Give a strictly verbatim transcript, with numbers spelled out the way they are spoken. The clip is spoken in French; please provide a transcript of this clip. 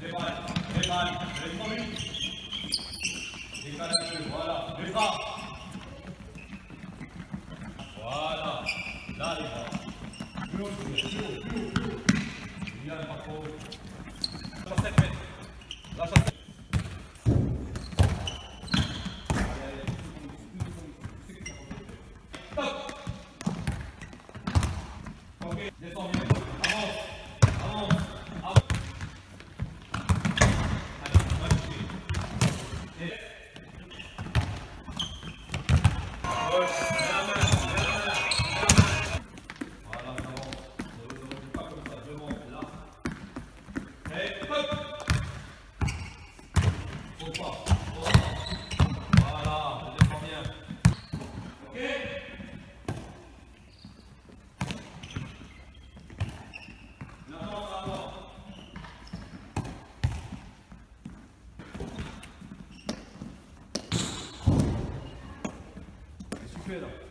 Déballe, déballe, déballe, déballe un peu, voilà, les bras. Voilà, là les bras. Plus haut, plus haut, plus haut, plus haut, plus haut. Bien, pas trop. Lâche cette mètres. Lâche cette mètres. Stop. Ok, descends bien. Avance, avance, avance. Allez, on va toucher. Et... Gauche, mets la main, mets la main là. Voilà, ça avance. Ne recule pas comme ça, devant, là. Et hop. Faut pas, faut pas. Voilà, je descends bien. Ok. Maintenant, ça avance. Qu'est-ce que tu fais là?